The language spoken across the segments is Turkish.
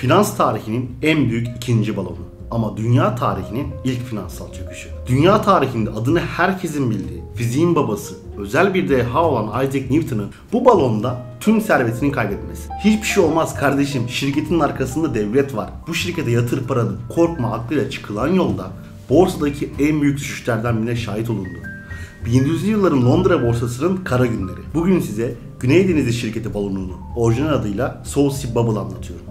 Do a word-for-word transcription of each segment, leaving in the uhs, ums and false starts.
finans tarihinin en büyük ikinci balonu. Ama dünya tarihinin ilk finansal çöküşü. Dünya tarihinde adını herkesin bildiği, fiziğin babası, özel bir deha olan Isaac Newton'un bu balonda tüm servetini kaybetmesi. Hiçbir şey olmaz kardeşim, şirketin arkasında devlet var. Bu şirkete yatır paranı, korkma aklıyla çıkılan yolda borsadaki en büyük düşüşlerden birine şahit olundu. bin yedi yüzlü yılların Londra borsasının kara günleri. Bugün size Güney Denizli şirketi balonunu orijinal adıyla South Sea Bubble anlatıyorum.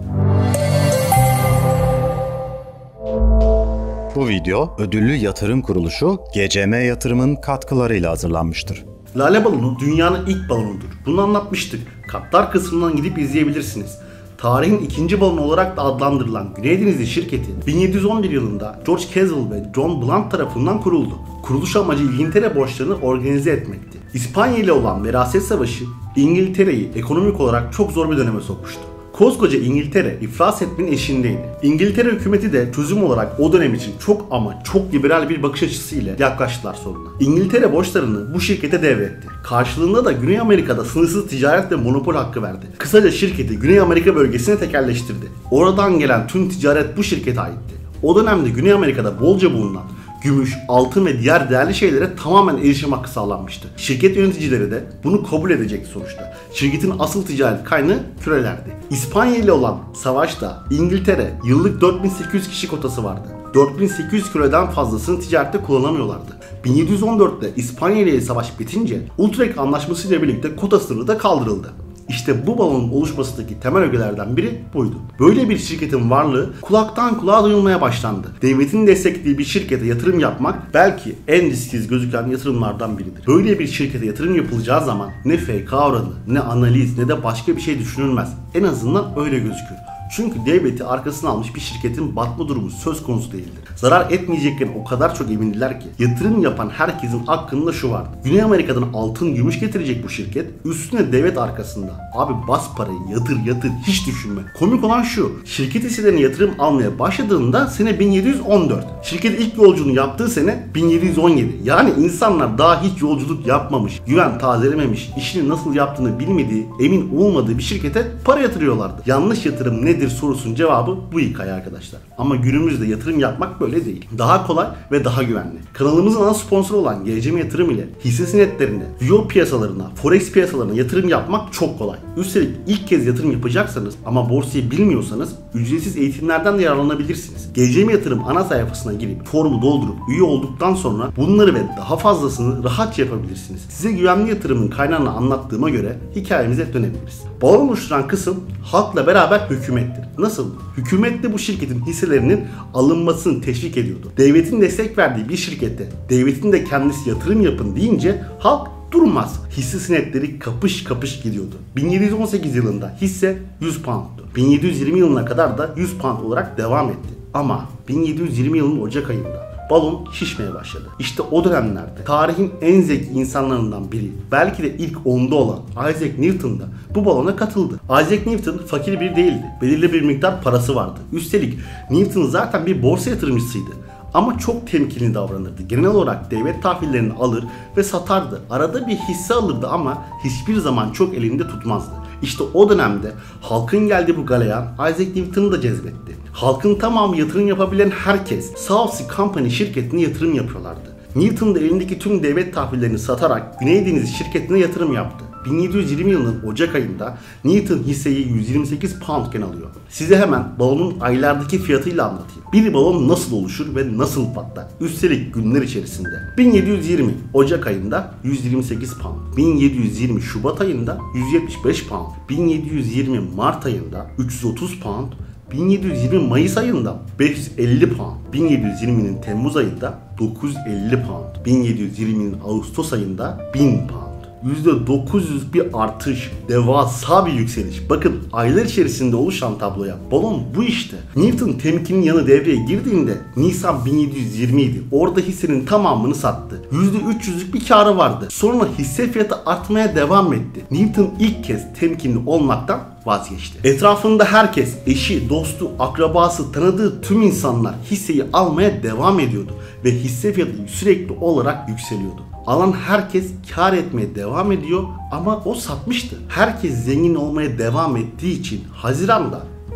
Bu video ödüllü yatırım kuruluşu G C M Yatırım'ın katkılarıyla hazırlanmıştır. Lale balonu dünyanın ilk balonudur. Bunu anlatmıştık. Katlar kısmından gidip izleyebilirsiniz. Tarihin ikinci balonu olarak da adlandırılan Güney Denizli şirketi bin yedi yüz on bir yılında George Caswell ve John Blunt tarafından kuruldu. Kuruluş amacı İngiltere borçlarını organize etmekti. İspanya ile olan Veraset Savaşı İngiltere'yi ekonomik olarak çok zor bir döneme sokmuştu. Koskoca İngiltere iflas etmenin eşiğindeydi. İngiltere hükümeti de çözüm olarak o dönem için çok ama çok liberal bir bakış açısıyla yaklaştılar soruna. İngiltere borçlarını bu şirkete devretti. Karşılığında da Güney Amerika'da sınırsız ticaret ve monopol hakkı verdi. Kısaca şirketi Güney Amerika bölgesine tekelleştirdi. Oradan gelen tüm ticaret bu şirkete aitti. O dönemde Güney Amerika'da bolca bulunan gümüş, altın ve diğer değerli şeylere tamamen erişim hakkı sağlanmıştı. Şirket yöneticileri de bunu kabul edecekti sonuçta. Şirketin asıl ticaret kaynağı kürelerdi. İspanya ile olan savaşta İngiltere yıllık dört bin sekiz yüz kişi kotası vardı. dört bin sekiz yüz küreden fazlasını ticarette kullanamıyorlardı. bin yedi yüz on dörtte İspanya ile savaş bitince Utrecht Anlaşması ile birlikte kota sınırı da kaldırıldı. İşte bu balonun oluşmasındaki temel ögelerden biri buydu. Böyle bir şirketin varlığı kulaktan kulağa duyulmaya başlandı. Devletin desteklediği bir şirkete yatırım yapmak belki en risksiz gözüken yatırımlardan biridir. Böyle bir şirkete yatırım yapılacağı zaman ne F K oranı, ne analiz, ne de başka bir şey düşünülmez. En azından öyle gözükür. Çünkü devleti arkasına almış bir şirketin batma durumu söz konusu değildir. Zarar etmeyeceklerini o kadar çok emindiler ki yatırım yapan herkesin aklında şu vardı. Güney Amerika'dan altın, gümüş getirecek bu şirket. Üstüne devlet arkasında. Abi bas parayı, yatır yatır, hiç düşünme. Komik olan şu. Şirket hisselerine yatırım almaya başladığında sene bin yedi yüz on dört. Şirket ilk yolculuğunu yaptığı sene bin yedi yüz on yedi. Yani insanlar daha hiç yolculuk yapmamış, güven tazelememiş, işini nasıl yaptığını bilmediği, emin olmadığı bir şirkete para yatırıyorlardı. Yanlış yatırım nedir sorusunun cevabı bu hikaye arkadaşlar. Ama günümüzde yatırım yapmak böyle değil. Daha kolay ve daha güvenli. Kanalımızın ana sponsoru olan G C M Yatırım ile hisse senetlerine, euro piyasalarına, forex piyasalarına yatırım yapmak çok kolay. Üstelik ilk kez yatırım yapacaksanız ama borsayı bilmiyorsanız ücretsiz eğitimlerden de yararlanabilirsiniz. G C M Yatırım ana sayfasına girip formu doldurup üye olduktan sonra bunları ve daha fazlasını rahatça yapabilirsiniz. Size güvenli yatırımın kaynağını anlattığıma göre hikayemize dönebiliriz. Balon oluşturan kısım halkla beraber hükümettir. Nasıl? Hükümet de bu şirketin hisselerinin alınmasını teşvik ediyordu. Devletin destek verdiği bir şirkette devletin de kendisi yatırım yapın deyince halk durmaz. Hisse senetleri kapış kapış gidiyordu. bin yedi yüz on sekiz yılında hisse yüz pound'tu. bin yedi yüz yirmi yılına kadar da yüz pound olarak devam etti. Ama bin yedi yüz yirmi yılının Ocak ayında balon şişmeye başladı. İşte o dönemlerde tarihin en zeki insanlarından biri, belki de ilk onda olan Isaac Newton da bu balona katıldı. Isaac Newton fakir biri değildi. Belirli bir miktar parası vardı. Üstelik Newton zaten bir borsa yatırımcısıydı. Ama çok temkinli davranırdı. Genel olarak devlet tahvillerini alır ve satardı. Arada bir hisse alırdı ama hiçbir zaman çok elinde tutmazdı. İşte o dönemde halkın geldiği bu galeyan Isaac Newton'u da cezbetti. Halkın tamamı yatırım yapabilen herkes South Sea Company şirketine yatırım yapıyorlardı. Newton da elindeki tüm devlet tahvillerini satarak Güney Denizli şirketine yatırım yaptı. bin yedi yüz yirmi yılının Ocak ayında Newton hisseyi yüz yirmi sekiz poundken alıyor. Size hemen balonun aylardaki fiyatıyla anlatayım. Bir balon nasıl oluşur ve nasıl patlar? Üstelik günler içerisinde. bin yedi yüz yirmi Ocak ayında yüz yirmi sekiz pound. bin yedi yüz yirmi Şubat ayında yüz yetmiş beş pound. bin yedi yüz yirmi Mart ayında üç yüz otuz pound. bin yedi yüz yirmi Mayıs ayında beş yüz elli pound. bin yedi yüz yirminin Temmuz ayında dokuz yüz elli pound. bin yedi yüz yirminin Ağustos ayında bin pound. yüzde dokuz yüz bir artış, devasa bir yükseliş. Bakın aylar içerisinde oluşan tabloya. Balon bu işte. Newton temkinin yanı devreye girdiğinde Nisan bin yedi yüz yirmi idi. Orada hissenin tamamını sattı. yüzde üç yüzlük bir karı vardı. Sonra hisse fiyatı artmaya devam etti. Newton ilk kez temkinli olmaktan vazgeçti. Etrafında herkes, eşi, dostu, akrabası, tanıdığı tüm insanlar hisseyi almaya devam ediyordu ve hisse fiyatı sürekli olarak yükseliyordu. Alan herkes kar etmeye devam ediyor ama o satmıştı. Herkes zengin olmaya devam ettiği için Haziran'da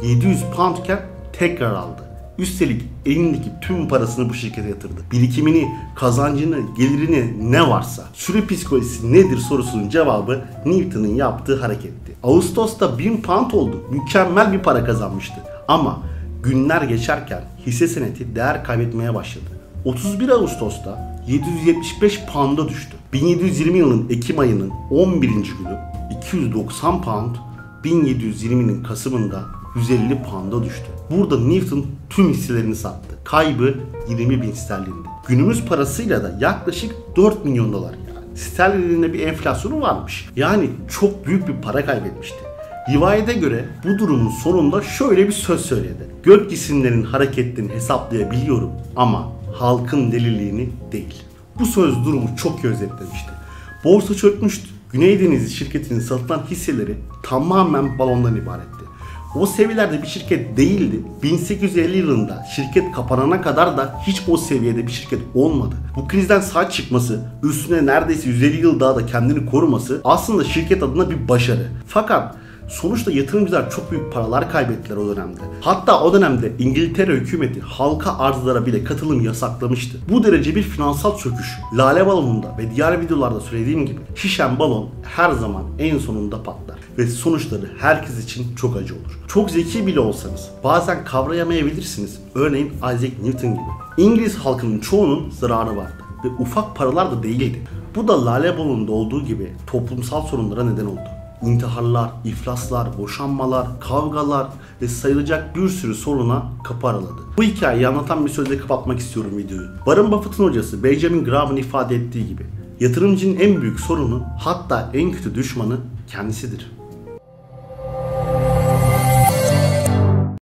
yedi yüz poundken tekrar aldı. Üstelik elindeki tüm parasını bu şirkete yatırdı. Birikimini, kazancını, gelirini ne varsa. Sürü psikolojisi nedir sorusunun cevabı Newton'un yaptığı hareketti. Ağustos'ta bin pound oldu. Mükemmel bir para kazanmıştı. Ama günler geçerken hisse senedi değer kaybetmeye başladı. otuz bir Ağustos'ta yedi yüz yetmiş beş pound'a düştü. bin yedi yüz yirmi yılının Ekim ayının on birinci günü iki yüz doksan pound, bin yedi yüz yirminin Kasım'ında yüz elli pound'a düştü. Burada Newton tüm hisselerini sattı. Kaybı yirmi bin sterlindi. Günümüz parasıyla da yaklaşık dört milyon dolar yani. Sterlinde bir enflasyonu varmış. Yani çok büyük bir para kaybetmişti. Rivayete göre bu durumun sonunda şöyle bir söz söyledi. Gök cisimlerin hareketlerini hesaplayabiliyorum ama halkın deliliğini değil. Bu söz durumu çok iyi özetlemişti. Borsa çökmüştü. Güney Denizli şirketinin satılan hisseleri tamamen balondan ibaretti. O seviyelerde bir şirket değildi. bin sekiz yüz elli yılında şirket kapanana kadar da hiç o seviyede bir şirket olmadı. Bu krizden sağ çıkması, üstüne neredeyse yüz elli yıl daha da kendini koruması aslında şirket adına bir başarı. Fakat sonuçta yatırımcılar çok büyük paralar kaybettiler o dönemde. Hatta o dönemde İngiltere hükümeti halka arzlara bile katılım yasaklamıştı. Bu derece bir finansal çöküş. Lale balonunda ve diğer videolarda söylediğim gibi şişen balon her zaman en sonunda patlar. Ve sonuçları herkes için çok acı olur. Çok zeki bile olsanız bazen kavrayamayabilirsiniz. Örneğin Isaac Newton gibi. İngiliz halkının çoğunun zararı vardı. Ve ufak paralar da değildi. Bu da lale balonunda olduğu gibi toplumsal sorunlara neden oldu. İntiharlar, iflaslar, boşanmalar, kavgalar ve sayılacak bir sürü soruna kapı araladı. Bu hikayeyi anlatan bir sözle kapatmak istiyorum videoyu. Warren Buffett'ın hocası Benjamin Graham'ın ifade ettiği gibi yatırımcının en büyük sorunu, hatta en kötü düşmanı kendisidir.